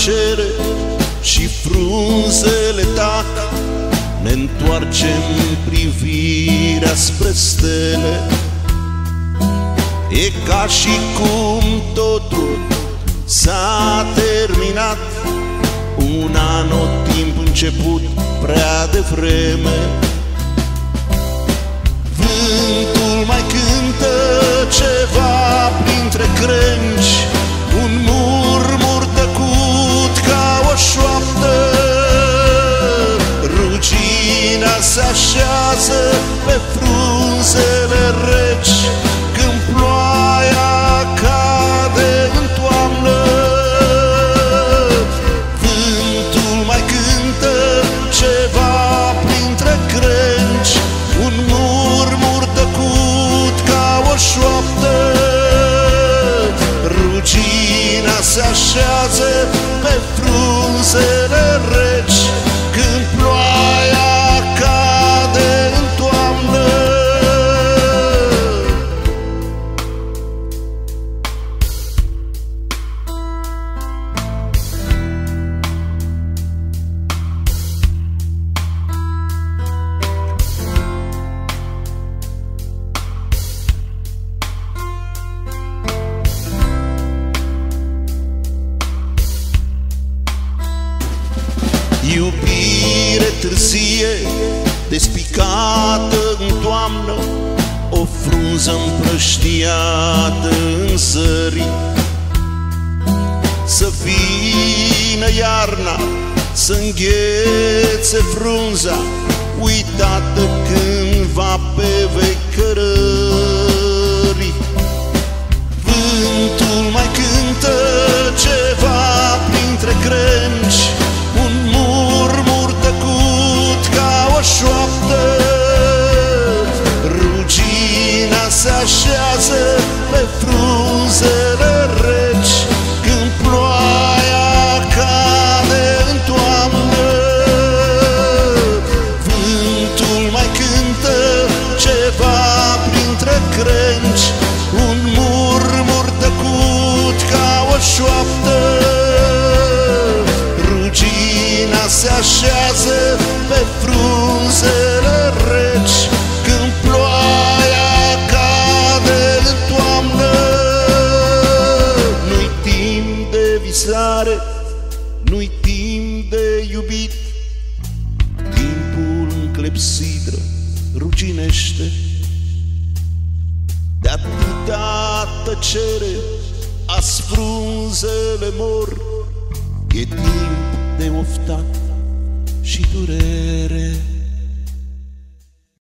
tăcere și frunzele tac, ne întoarcem privirea spre stele. E ca și cum totul s-a terminat, un anotimp început prea devreme. Vântul mai cântă ceva printre crengi, un murmur tăcut ca o șoaptă. Rugina se așează pe frunzele reci când ploaia cade în toamnă. Vântul mai cântă ceva printre crengi, un murmur tăcut ca o șoaptă. Rugina se așează pe frunzele reci când ploaia cade în toamnă. Iubire târzie, despicată în toamnă, o frunză împrăștiată în zări. Să vină iarna, să înghețe frunza, uitată cândva pe vecărări. Vântul mai cântă ceva printre crengi, un murmur tăcut ca o șoaptă. Rugina se așează pe frunzele reci când ploaia cade în toamnă. Vântul mai cântă ceva printre crengi, un murmur tăcut ca o șoaptă. Rugina se așează pe frunzele reci când ploaia cade în toamnă. Nu-i timp de visare, nu-i timp de iubit, timpul în clepsidră ruginește. De atâta tăcere azi frunzele mor, e timp de oftat și durere.